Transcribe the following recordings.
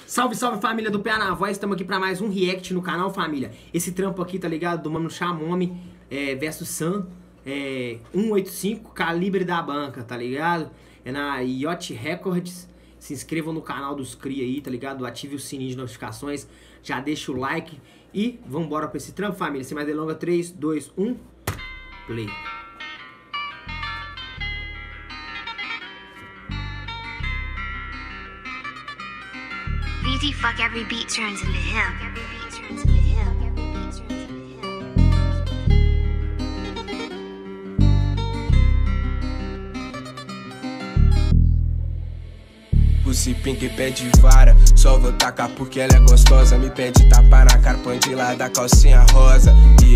Salve, salve família do Pé na Voz, estamos aqui pra mais um react no canal, família. Esse trampo aqui, tá ligado? Do mano Xamome versus Sam 185, calibre da banca, tá ligado? É na Yacht Records. Se inscrevam no canal dos cria aí, tá ligado? Ative o sininho de notificações, já deixa o like e vambora pra esse trampo, família. Sem mais delongas, 3, 2, 1, play. BT fuck every beat turns into him. Every beat turns into him. Every beat turns into Pussy pink pede vara, só vou tacar porque ela é gostosa. Me pede tapa na cara, põe de lado a calcinha rosa.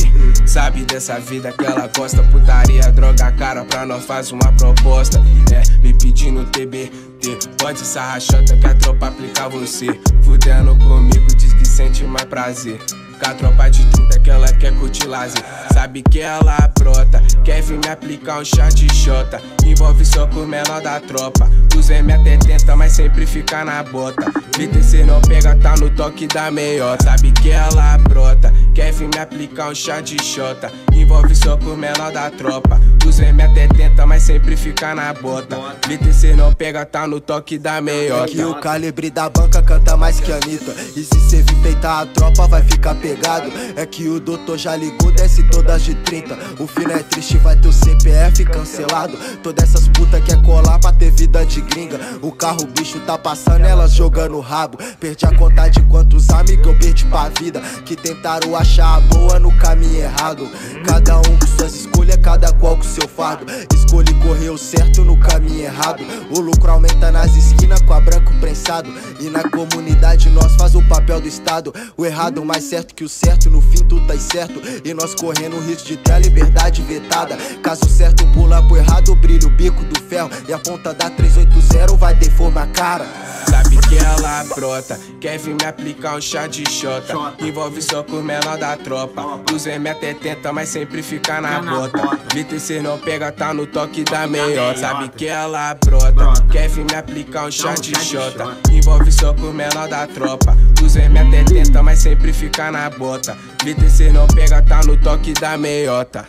E sabe dessa vida que ela gosta, putaria, droga, cara, pra nós faz uma proposta. Me pedindo TBT, pode sarrachota que a tropa aplica você. Fudendo comigo, diz que sente mais prazer. Com a tropa de 30 que ela quer curtir lazer. Sabe que ela brota, quer vir me aplicar um chá de xota. Envolve só com o menor da tropa. Os M até tenta, mas sempre fica na bota. VTC não pega, tá no toque da meiota. Sabe que ela brota, quer vir me aplicar um chá de xota. Envolve só com o menor da tropa. Os M até tenta, mas sempre fica na bota. VTC não pega, tá no toque da meiota. É que o calibre da banca canta mais que a Anitta. E se cê vir peitar a tropa vai ficar pegado. É que o doutor já ligou, desce todas de 30. O filho é triste, vai ter o CPF cancelado. Todas essas putas quer colar pra ter vida de gringa. O carro bicho tá passando, elas jogando o rabo. Perdi a conta de quantos amigos eu perdi pra vida, que tentaram achar a boa no caminho errado. Cada um com suas escolhas, cada qual com seu fardo. Escolhe correr o certo no caminho errado. O lucro aumenta nas esquinas com a branco prensado. E na comunidade nós faz o papel do Estado. O errado mais certo que o certo, no fim tudo tá certo. E nós correndo o risco de ter a liberdade vetada. Caso certo pula pro errado, brilha o bico do ferro. E a ponta da 380 vai deformar a cara. Sabe que ela brota, quer vir me aplicar um chá de xota. Envolve só com o menor da tropa. Os M até tenta, mas sempre fica na bota. VTC não pega, tá no toque da meiota. Sabe que ela brota, quer vir me aplicar um chá de xota. Envolve só com o menor da tropa. Os M até tenta, mas sempre fica na bota. VTC não pega, tá no toque da meiota.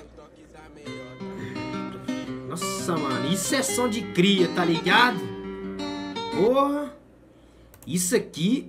Nossa, mano, isso é som de cria, tá ligado? Porra. Isso aqui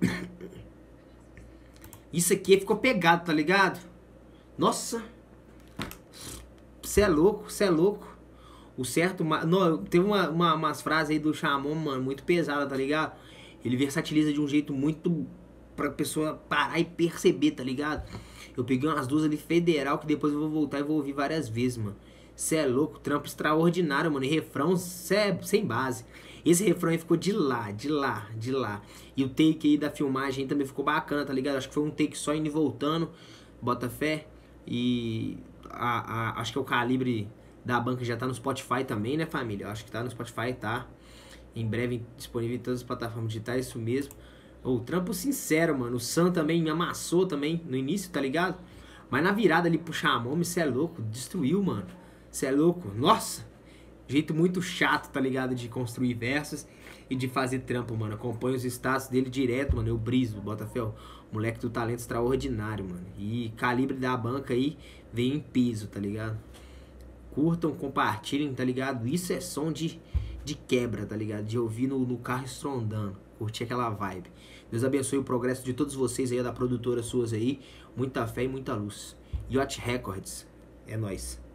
ficou pegado, tá ligado? Nossa. Cê é louco, cê é louco. O certo... Não, teve umas frases aí do Xamome, mano, muito pesada, tá ligado? Ele versatiliza de um jeito muito... pra pessoa parar e perceber, tá ligado? Eu peguei umas duas ali federal que depois eu vou voltar e vou ouvir várias vezes, mano. Cê é louco, trampo extraordinário, mano. E refrão sem base. Esse refrão aí ficou de lá. E o take aí da filmagem também ficou bacana, tá ligado? Acho que foi um take só indo e voltando. Bota fé. E acho que é o calibre da banca já tá no Spotify também, né, família? Acho que tá no Spotify, tá? Em breve disponível em todas as plataformas digitais, isso mesmo. O trampo sincero, mano. O Sam também me amassou também no início, tá ligado? Mas na virada ali pro Xamome, cê é louco. Destruiu, mano. Cê é louco. Nossa. Jeito muito chato, tá ligado? De construir versos e de fazer trampo, mano. Acompanho os status dele direto, mano. Eu briso, Botafé. Moleque do talento extraordinário, mano. E calibre da banca aí vem em peso, tá ligado? Curtam, compartilhem, tá ligado? Isso é som de quebra, tá ligado? De ouvir no carro estrondando. Curtir aquela vibe. Deus abençoe o progresso de todos vocês aí, da produtora suas aí. Muita fé e muita luz. Yacht Records. É nóis.